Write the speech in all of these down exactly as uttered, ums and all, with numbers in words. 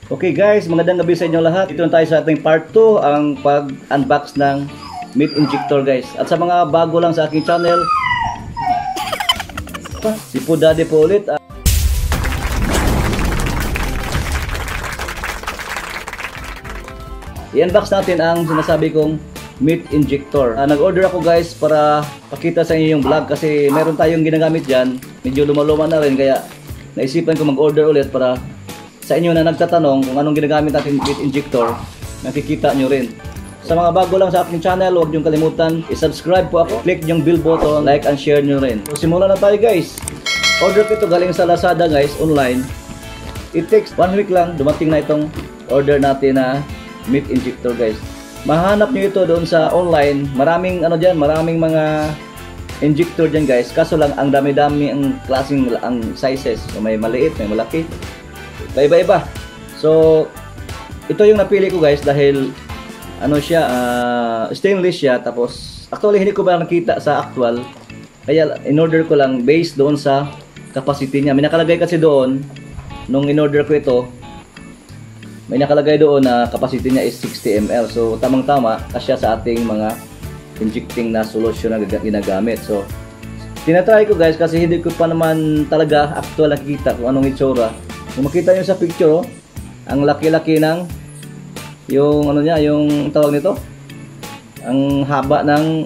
Okay guys, magandang gabi sa inyo lahat. Ito na tayo sa ating part two, ang pag-unbox ng meat injector guys. At sa mga bago lang sa aking channel, si Po Daddy po ulit. I-unbox natin ang sinasabi kong meat injector. Uh, Nag-order ako guys para pakita sa inyo yung vlog kasi meron tayong ginagamit dyan. Medyo luma-luma na rin kaya naisipan ko mag-order ulit para sa inyo na nagtatanong kung anong ginagamit natin meat injector, nakikita nyo rin. Sa mga bago lang sa aking channel, huwag nyo kalimutan i-subscribe po ako, click yung bell button, like and share nyo rin. So, simulan na tayo guys. Order ko ito galing sa Lazada guys, online. It takes one week lang, dumating na itong order natin na meat injector guys. Mahanap nyo ito doon sa online, maraming ano dyan, maraming mga injector dyan guys. Kaso lang, ang dami-dami ang klaseng ang sizes. So, may maliit, may malaki. Iba-iba. So, ito yung napili ko guys dahil ano siya, uh, stainless siya. Tapos, actually hindi ko ba nakita sa actual. Kaya in-order ko lang based doon sa capacity niya. May nakalagay kasi doon, nung in-order ko ito, may nakalagay doon na capacity niya is sixty milliliters. So, tamang-tama kasya sa ating mga injecting na solution na ginagamit. So, tinatry ko guys kasi hindi ko pa naman talaga actual nakikita kung anong itsura. Kung makita nyo sa picture, oh, ang laki-laki ng yung ano niya, yung tawag nito, ang haba ng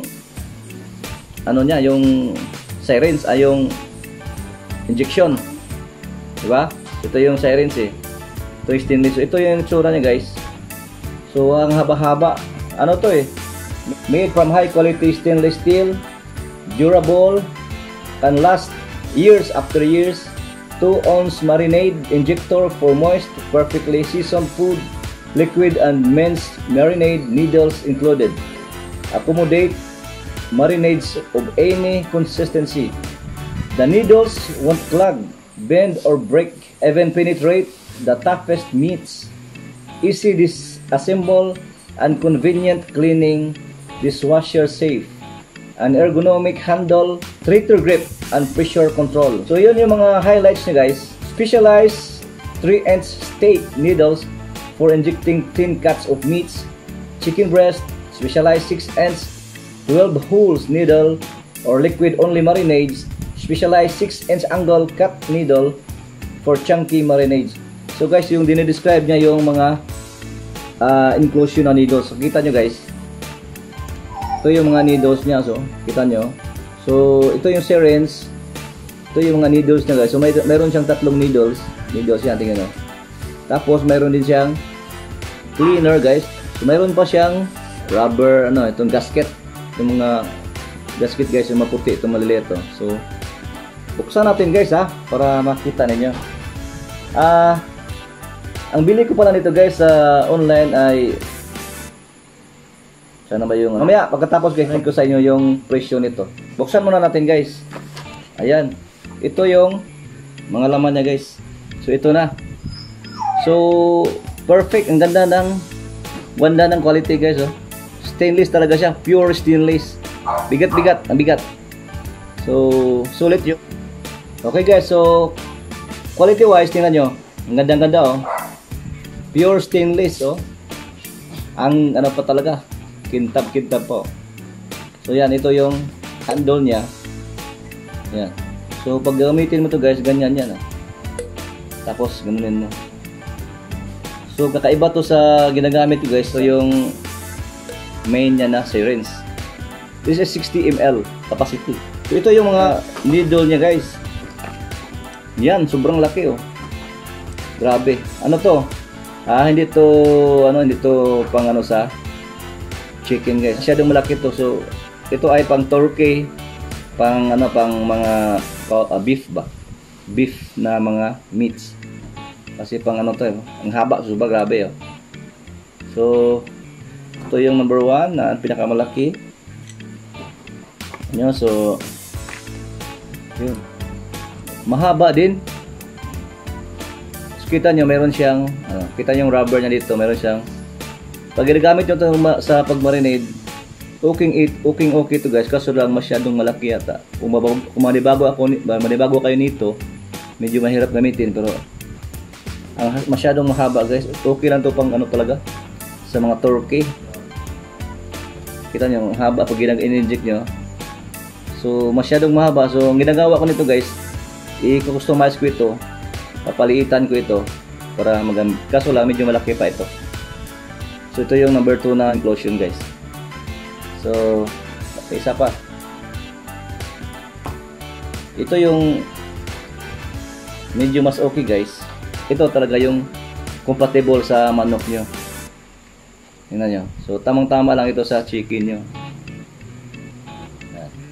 ano niya, yung syringe, ay yung injection, di ba? Ito yung syringe eh. Ito yung stainless. So, ito yung tsura niya guys. So ang haba-haba, ano to eh, made from high quality stainless steel, durable, can last years after years. two ounce marinade injector for moist, perfectly seasoned food, liquid and men's marinade needles included. Accommodate marinades of any consistency. The needles won't clog, bend or break, even penetrate the toughest meats. Easy disassemble and convenient cleaning, dishwasher safe. An ergonomic handle, traitor grip, and pressure control. So yun yung mga highlights niya guys. Specialized three inch steak needles for injecting thin cuts of meats. Chicken breast, specialized six inch twelve holes needle or liquid only marinades. Specialized six inch angle cut needle for chunky marinades. So guys, yung dinidescribe niya yung mga uh, inclusion na needles. So kita nyo guys, ito yung mga needles niya, so kita nyo. So ito yung syringe, ito yung mga needles niya guys. So may meron siyang tatlong needles, needles yan, tingnan nyo. Tapos mayroon din siyang cleaner guys. So mayroon pa siyang rubber, ano, itong gasket, itong mga gasket guys, yung maputi, itong maliliit to. So buksan natin guys ha, para makita ninyo. Ah, ang bili ko pala nito guys sa uh, online ay, sana ba yung, mamaya pagkatapos guys, ko sa inyo yung presyo nito. Buksan muna natin guys. Ayan, ito yung mga laman niya guys. So ito na. So perfect, ang ganda ng ganda ng quality guys, oh. Stainless talaga siya, pure stainless. Bigat-bigat, ang bigat. So sulit yun. Okay guys, so quality wise, tingnan nyo, ang ganda-ganda oh. Pure stainless oh. Ang ano pa talaga, kintab-kintab po. So yan, ito yung handle niya. Yan. So pag gamitin mo to guys, ganyan yan ah. Tapos ganunin mo. So kakaiba to sa ginagamit ko guys. So yung main niya na syringe. This is sixty milliliters capacity. So ito yung mga needle niya guys. Yan, sobrang laki oh. Grabe. Ano to? Ah, hindi to ano, hindi to pang ano sa chicken guys. Masyadong malaki to. So ito ay pang turkey, pang ano, pang mga uh, beef ba? Beef na mga meats. Kasi pang ano to, eh, ang haba, so ba grabe oh. So ito yung number one na pinakamalaki. Ano, so yun. Mahaba din. So, kita nyo, meron siyang ano, kita nyo yung rubber niya dito, meron siyang, pag ginagamit nyo ito sa pagmarinade, okay, okay, okay to guys, kaso lang masyadong malaki yata. Kung, kung manibago, ako, manibago kayo nito, medyo mahirap gamitin, pero ang masyadong mahaba guys. Okay lang to pang ano talaga sa mga turkey. Kita nyo, haba pag ginag-inject nyo. So masyadong mahaba. So ang ginagawa ko nito guys, i-customize ko ito, papaliitan ko ito para magamit. Kaso lang medyo malaki pa ito. So ito yung number two na enclosure guys. So isa pa, ito yung medyo mas okay guys. Ito talaga yung compatible sa manok nyo. Tingnan nyo. So tamang tama lang ito sa chicken nyo. Yan.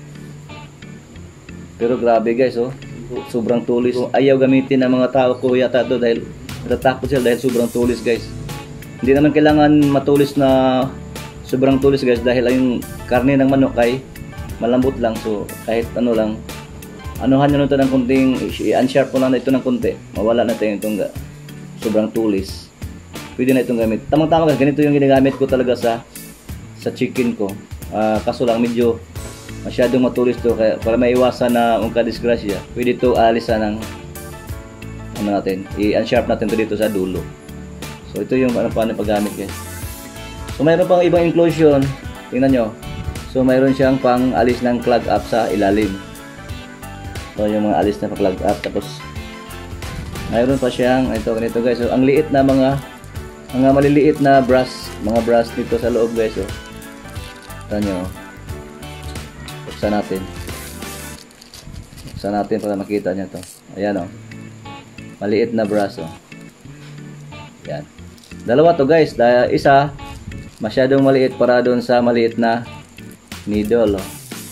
Pero grabe guys, oh, sobrang tulis. So, ayaw gamitin ng mga tao ko yata ito dahil natatakot sila dahil sobrang tulis guys. Hindi naman kailangan matulis na sobrang tulis guys, dahil yung karne ng manok ay malambot lang. So kahit ano lang, anuhan nyo nito ng kunting, i-unsharp mo lang na ito ng kunti, mawala na tayo itong sobrang tulis. Pwede na itong gamit. Tamang tama guys, ganito yung ginagamit ko talaga sa sa chicken ko. Uh, kaso lang medyo masyadong matulis to, kaya para maiwasan na ungka disgrasya, pwede ito alisan ng ano natin, i-unsharp natin ito dito sa dulo. So ito yung ano, paano paggamit guys. So mayroon pang ibang inclusion, tingnan nyo. So mayroon siyang pang alis ng clog up sa ilalim. So yung mga alis na pa-clog up. Tapos mayroon pa siyang ito, ganito guys. So ang liit na mga mga maliliit na brush, mga brush dito sa loob guys. So tingnan nyo. Buksan natin. Buksan natin para makita nyo to. Ayan o. Maliit na brush o. Yan. Dalawa to guys. Isa masyadong maliit para doon sa maliit na needle oh.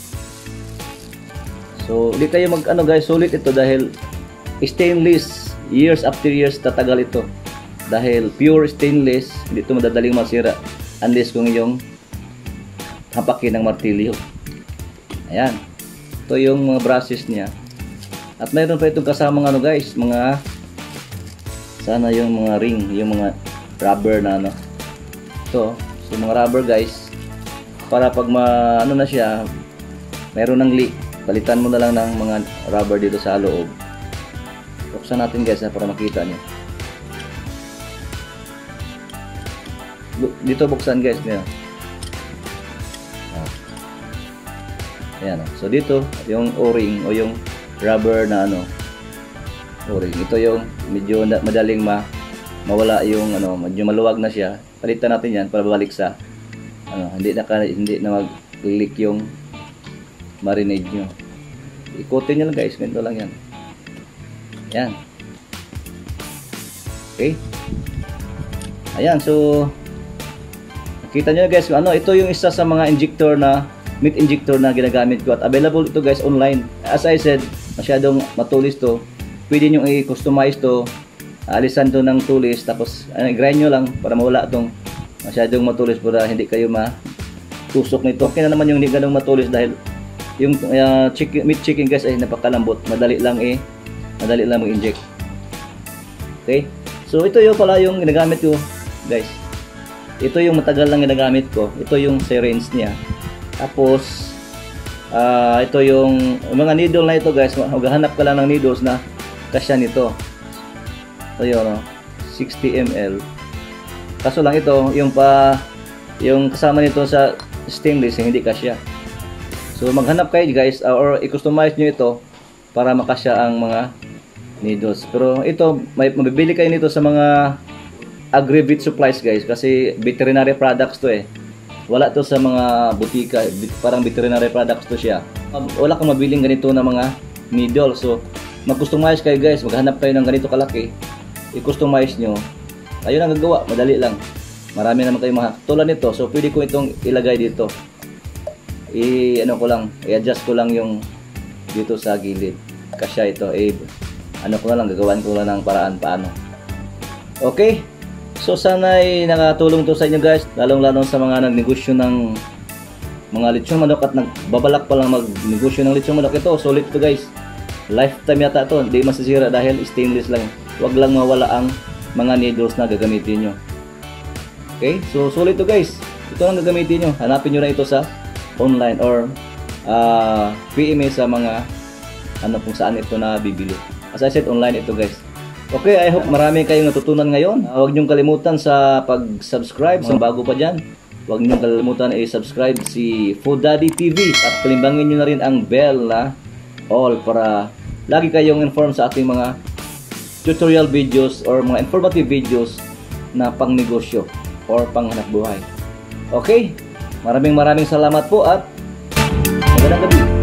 So hindi kayo mag ano guys, sulit ito dahil stainless, years after years tatagal ito dahil pure stainless. Hindi ito madadaling masira unless kung yung hapakin ng martilyo. Ayan, ito yung mga brushes niya. At mayroon pa itong kasamang ano guys, mga sana yung mga ring, yung mga rubber na ano ito. So mga rubber guys, para pag ma ano na siya, mayroon ng leak, palitan mo na lang ng mga rubber dito sa loob. Buksan natin guys ha, para makita nyo. Dito buksan guys nyo. Ayan o. So dito yung o-ring o yung rubber na ano, o-ring. Ito yung medyo madaling ma mawala yung ano, medyo maluwag na siya. Palitan natin yan para babalik sa ano, hindi na hindi na mag-leak yung marinade nyo. Ikutin nyo lang guys, ganito lang yan. Yan. Okay. Ayan, so nakita nyo guys, ano, ito yung isa sa mga injector na meat injector na ginagamit ko at available ito guys online. As I said, masyadong matulis to. Pwede nyo i-customize to, alisan to ng tulis, tapos ano, grind nyo lang para mawala itong masyadong matulis para hindi kayo matusok nito. Okay na naman yung hindi ganong matulis dahil yung uh, chicken, meat chicken guys ay napakalambot. Madali lang eh, madali lang mag-inject. Okay? So ito yung pala yung ginagamit ko guys. Ito yung matagal lang ginagamit ko. Ito yung syringe niya. Tapos uh, ito yung mga needle na ito guys. Maghahanap ka lang ng needles na kasya nito. Ito yun, no? sixty milliliters. Kaso lang ito, yung pa yung kasama nito sa stainless hindi kasya. So maghanap kayo guys uh, or i-customize nyo ito para makasya ang mga needles. Pero ito, may mabibili kayo nito sa mga agri-vet supplies guys, kasi veterinary products to eh. Wala to sa mga butika, parang veterinary products to siya. Wala kang mabiling ganito na mga needle. So mag-customize kayo guys, maghanap kayo ng ganito kalaki, i-customize nyo. Ayun ang gagawa, madali lang. Marami naman kayo mga tulad nito. So pwede ko itong ilagay dito. I ano ko lang, i-adjust ko lang yung dito sa gilid. Kasya ito, eh ano ko na lang, gagawan ko lang ng paraan paano. Okay? So sana ay nakatulong to sa inyo guys, lalong-lalo sa mga nagnegosyo ng mga lechon manok at nagbabalak pa lang magnegosyo ng lechon manok. Ito, solid to guys. Lifetime yata to, hindi masisira dahil stainless lang. Huwag lang mawala ang mga needles na gagamitin nyo. Okay? So solid to guys. Ito ang gagamitin nyo. Hanapin nyo na ito sa online or uh, P M sa mga ano kung saan ito na bibili. As I said, online ito guys. Okay, I hope marami kayong natutunan ngayon. Uh, huwag niyong kalimutan sa pag-subscribe. Sa bago pa dyan, huwag niyong kalimutan i-subscribe si Food Daddy T V. At kalimbangin niyo na rin ang bell na all para lagi kayong informed sa ating mga tutorial videos or mga informative videos na pang negosyo or pang hanap buhay. Okay, maraming maraming salamat po at magandang gabi.